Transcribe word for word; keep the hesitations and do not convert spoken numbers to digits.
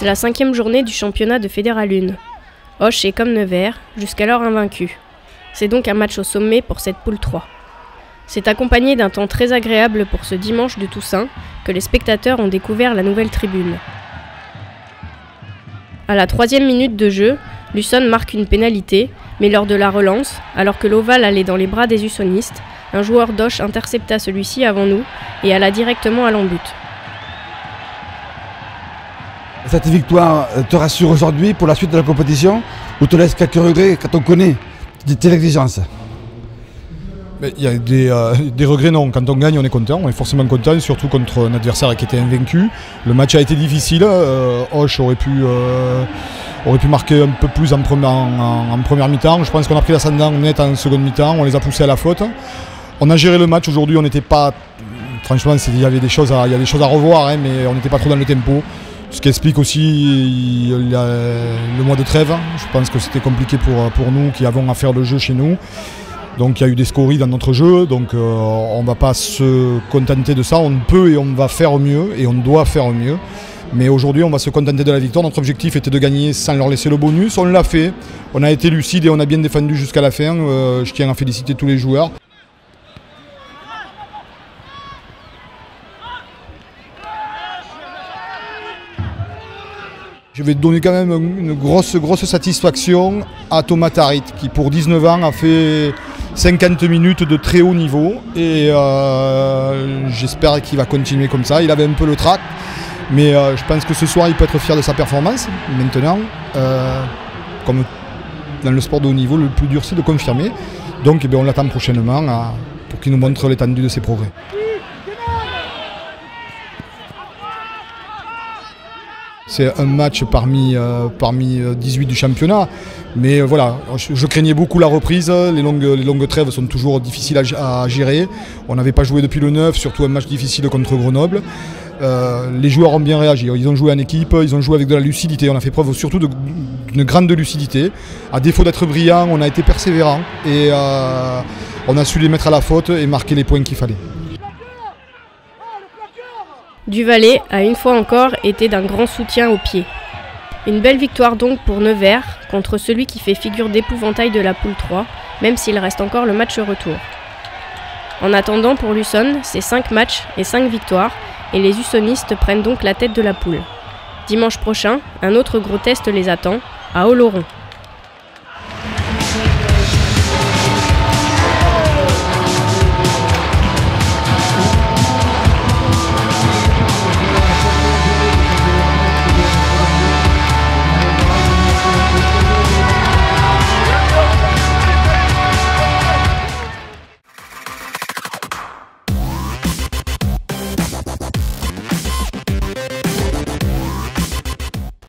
C'est la cinquième journée du championnat de Fédéral un. Auch est comme Nevers, jusqu'alors invaincu. C'est donc un match au sommet pour cette poule trois. C'est accompagné d'un temps très agréable pour ce dimanche de Toussaint que les spectateurs ont découvert la nouvelle tribune. À la troisième minute de jeu, Luçon marque une pénalité, mais lors de la relance, alors que l'ovale allait dans les bras des Ussonistes, un joueur d'Auch intercepta celui-ci avant nous et alla directement à l'en-but. Cette victoire te rassure aujourd'hui pour la suite de la compétition ou te laisse quelques regrets quand on connaît tes exigences? Il y a des, euh, des regrets, non. Quand on gagne, on est content. On est forcément content, surtout contre un adversaire qui était invaincu. Le match a été difficile. Euh, Auch aurait pu, euh, aurait pu marquer un peu plus en première, en, en première mi-temps. Je pense qu'on a pris l'ascendant net en seconde mi-temps. On les a poussés à la faute. On a géré le match. Aujourd'hui, on n'était pas... Franchement, il y avait des choses à, il y a des choses à revoir, hein, mais on n'était pas trop dans le tempo. Ce qui explique aussi le mois de trêve. Je pense que c'était compliqué pour, pour nous qui avons à faire le jeu chez nous. Donc il y a eu des scories dans notre jeu, donc euh, on ne va pas se contenter de ça. On peut et on va faire mieux, et on doit faire mieux. Mais aujourd'hui, on va se contenter de la victoire. Notre objectif était de gagner sans leur laisser le bonus. On l'a fait. On a été lucide et on a bien défendu jusqu'à la fin. Euh, je tiens à féliciter tous les joueurs. Je vais donner quand même une grosse, grosse satisfaction à Thomas Tarit, qui pour dix-neuf ans a fait cinquante minutes de très haut niveau. Et euh, j'espère qu'il va continuer comme ça. Il avait un peu le trac, mais euh, je pense que ce soir il peut être fier de sa performance. Maintenant, euh, comme dans le sport de haut niveau, le plus dur c'est de confirmer. Donc eh bien, on l'attend prochainement à, pour qu'il nous montre l'étendue de ses progrès. C'est un match parmi, euh, parmi dix-huit du championnat, mais euh, voilà, je, je craignais beaucoup la reprise. Les longues, les longues trêves sont toujours difficiles à, à gérer. On n'avait pas joué depuis le neuf, surtout un match difficile contre Grenoble. Euh, les joueurs ont bien réagi, ils ont joué en équipe, ils ont joué avec de la lucidité. On a fait preuve surtout d'une grande lucidité. À défaut d'être brillant, on a été persévérant et euh, on a su les mettre à la faute et marquer les points qu'il fallait. Duvallée a une fois encore été d'un grand soutien au pied. Une belle victoire donc pour Nevers contre celui qui fait figure d'épouvantail de la poule trois, même s'il reste encore le match retour. En attendant pour Luçon, c'est cinq matchs et cinq victoires, et les Ussonistes prennent donc la tête de la poule. Dimanche prochain, un autre gros test les attend, à Oloron.